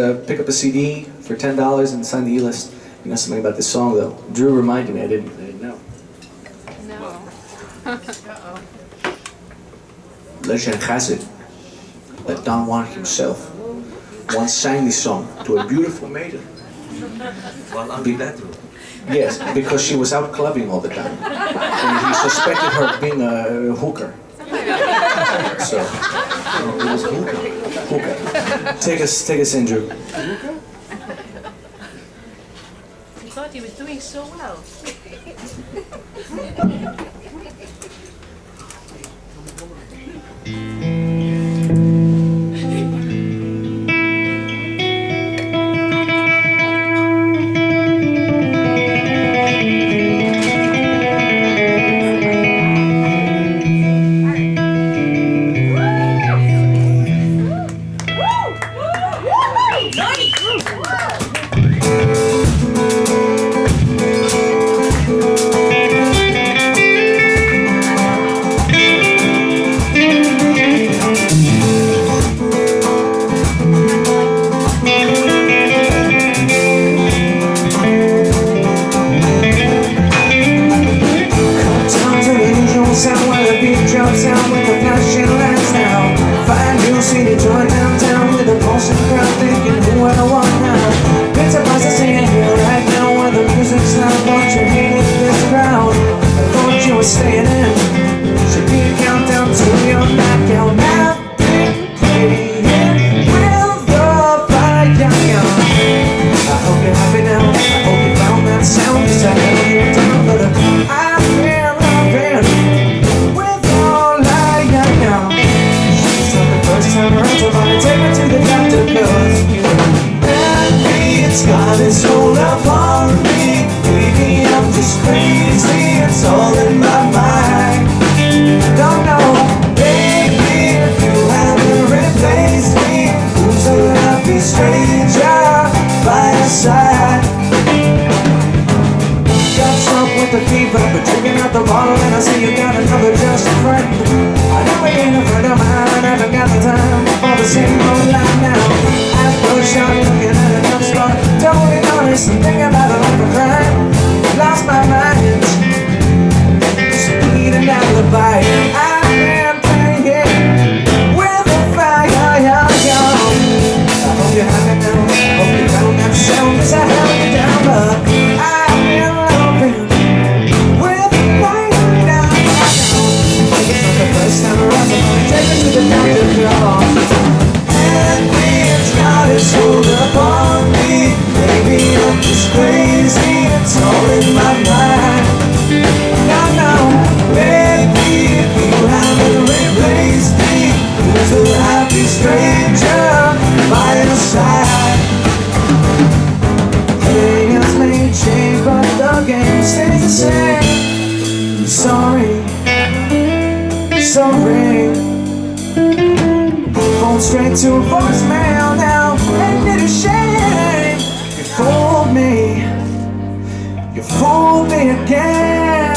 Pick up a CD for $10 and sign the E-list. You know something about this song, though. Drew reminded me. I didn't know. No. Uh-oh. Legend has it that Don Juan himself once sang this song to a beautiful maiden. Well, I'll be that too. Yes, because she was out clubbing all the time. And he suspected her of being a hooker. So, it was hookah. Take us in, Drew. He thought he was doing so well. Staying in, should be a countdown to your knockout. I've been playing with the fire. I hope you're happy now. I hope you found that sound. Just I held you down, but I've been loving with all I got now. It's not the first time around, so I'll take me to the doctor, 'cause envy, it's got its hold upon me. Baby, I'm just crazy. It's all in my mind. Don't know, baby, if you haven't replaced me, who's a happy stranger by your side? Got drunk with the fever, but drinking out the bottle, and I see you got another just a friend. I never ain't a friend of mine. I never got the time for the same old line now. As bloodshot, looking at a dumb spot, totally honest, and thinking about a life of crime. Lost my mind, speed and alibi. I've been playing with the fire. I hope you're happy now. Hope you found that sound as I held you down. But I've been loving with the fire down. It's not the first time around, so take me to the doctor, girl. And it's got its hold upon me. Baby, I'm just crazy. It's all in my mind. No, baby, if you haven't replaced me, who's a happy stranger by your side? Players may change, but the game stays the same. I'm sorry, sorry. Phone straight to a voicemail now. Ain't it a shame? You fooled me. You fooled me again.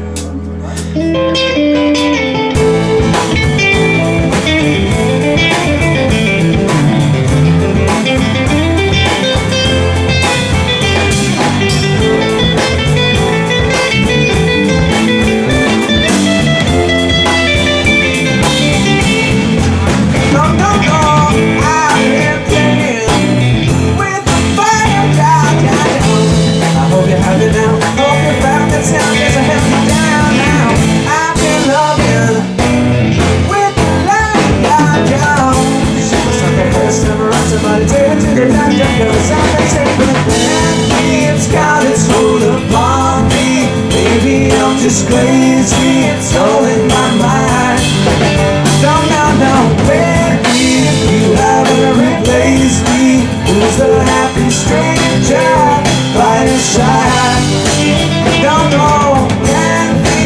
No, no, no, I've been playing with the fire. I hope you're happy now. Hope you found that sound, 'cause I held you down now. I've been loving with the light down. It's not the first time around, somebody take it to the doctor, 'cause I've been taking it. It's got its hold upon me. Baby, I'm just crazy. It's all in my mind. Don't know, baby, if you haven't replaced me, who's the happy stranger by your side? Don't know, envy.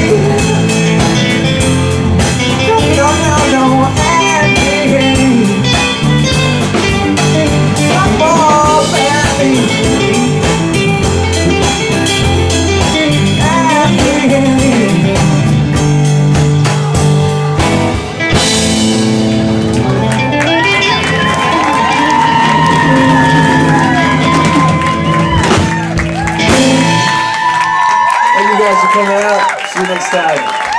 Don't know, envy. Come on, baby. Envy. guys for coming out. See you next time.